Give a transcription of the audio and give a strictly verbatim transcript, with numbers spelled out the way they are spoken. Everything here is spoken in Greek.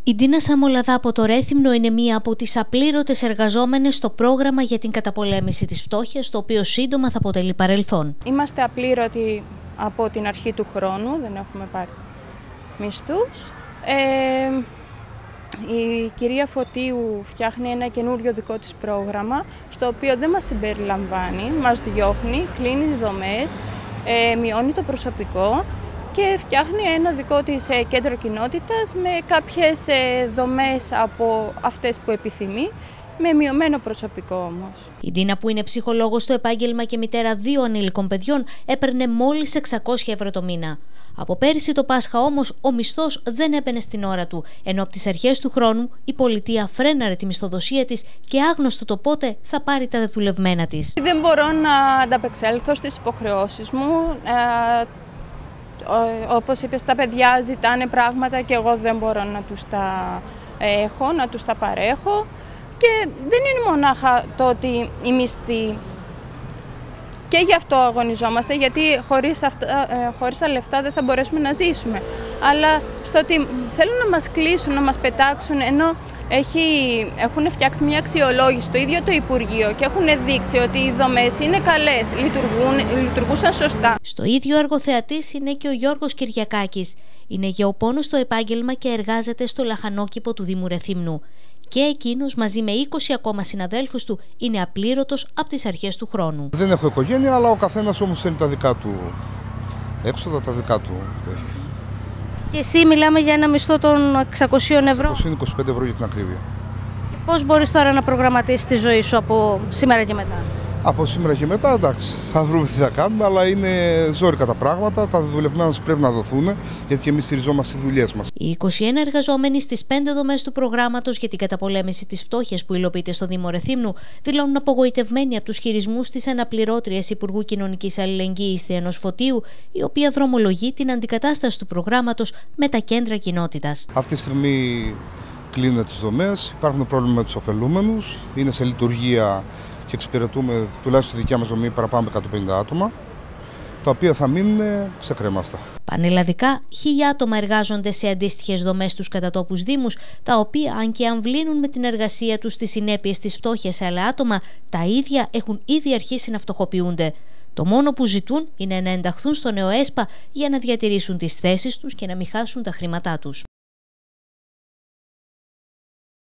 Η Ντίνα Σαμολαδά από το Ρέθυμνο είναι μία από τις απλήρωτες εργαζόμενες στο πρόγραμμα για την καταπολέμηση της φτώχειας, το οποίο σύντομα θα αποτελεί παρελθόν. Είμαστε απλήρωτοι από την αρχή του χρόνου, δεν έχουμε πάρει μισθούς. Ε, η κυρία Φωτίου φτιάχνει ένα καινούριο δικό της πρόγραμμα, στο οποίο δεν μας συμπεριλαμβάνει, μας διώχνει, κλείνει δομές, ε, μειώνει το προσωπικό και φτιάχνει ένα δικό της κέντρο κοινότητας με κάποιες δομές από αυτές που επιθυμεί, με μειωμένο προσωπικό όμως. Η Ντίνα, που είναι ψυχολόγος στο επάγγελμα και μητέρα δύο ανήλικων παιδιών, έπαιρνε μόλις εξακόσια ευρώ το μήνα. Από πέρυσι το Πάσχα όμως ο μισθός δεν έμπαινε στην ώρα του, ενώ από τις αρχές του χρόνου η πολιτεία φρέναρε τη μισθοδοσία της και άγνωστο το πότε θα πάρει τα δεδουλευμένα της. Δεν μπορώ να ανταπεξέλθω στις υποχρεώσεις μου. Ε, όπως είπες, τα παιδιά ζητάνε πράγματα και εγώ δεν μπορώ να τους τα έχω, να τους τα παρέχω. Και δεν είναι μονάχα το ότι η μισθή, και γι' αυτό αγωνιζόμαστε, γιατί χωρίς, αυτά, χωρίς τα λεφτά δεν θα μπορέσουμε να ζήσουμε. Αλλά στο ότι θέλουν να μας κλείσουν, να μας πετάξουν, ενώ έχει, έχουν φτιάξει μια αξιολόγηση στο ίδιο το Υπουργείο και έχουν δείξει ότι οι δομές είναι καλές, λειτουργούν, λειτουργούσαν σωστά. Στο ίδιο έργο θεατής είναι και ο Γιώργος Κυριακάκης. Είναι γεωπόνος στο επάγγελμα και εργάζεται στο λαχανόκηπο του Δήμου Ρεθύμνου. Και εκείνος μαζί με είκοσι ακόμα συναδέλφους του είναι απλήρωτος από τις αρχές του χρόνου. Δεν έχω οικογένεια, αλλά ο καθένας όμως θέλει τα δικά του έξοδα, τα δικά του. Και εσύ μιλάμε για ένα μισθό των εξακοσίων ευρώ. Είναι είκοσι πέντε ευρώ για την ακρίβεια. Και πώς μπορείς τώρα να προγραμματίσεις τη ζωή σου από σήμερα και μετά? Από σήμερα και μετά, εντάξει, θα βρούμε τι θα κάνουμε, αλλά είναι ζόρικα τα πράγματα. Τα δουλευμένα μας πρέπει να δοθούν, γιατί και εμείς στηριζόμαστε στις δουλειές μας. Οι είκοσι ένα εργαζόμενοι στις πέντε δομές του προγράμματος για την καταπολέμηση της φτώχειας που υλοποιείται στο Δήμο Ρεθύμνου δηλώνουν απογοητευμένοι από τους χειρισμούς της αναπληρώτριας Υπουργού Κοινωνικής Αλληλεγγύης Θεανός Φωτίου, η οποία δρομολογεί την αντικατάσταση του προγράμματος με τα κέντρα κοινότητας. Αυτή τη στιγμή κλείνουν τις δομές, υπάρχουν πρόβλημα με τους ωφελούμενους, είναι σε λειτουργία και εξυπηρετούμε τουλάχιστον στη δικιά μας δομή παραπάνω από εκατόν πενήντα άτομα, τα οποία θα μείνουν ξεκρέμαστα. Πανελλαδικά, χίλια άτομα εργάζονται σε αντίστοιχες δομές στους κατατόπους δήμους, τα οποία, αν και αμβλύνουν με την εργασία τους τις συνέπειες της φτώχειας σε άλλα άτομα, τα ίδια έχουν ήδη αρχίσει να φτωχοποιούνται. Το μόνο που ζητούν είναι να ενταχθούν στο νέο ΕΣΠΑ για να διατηρήσουν τις θέσεις τους και να μην χάσουν τα χρήματά τους.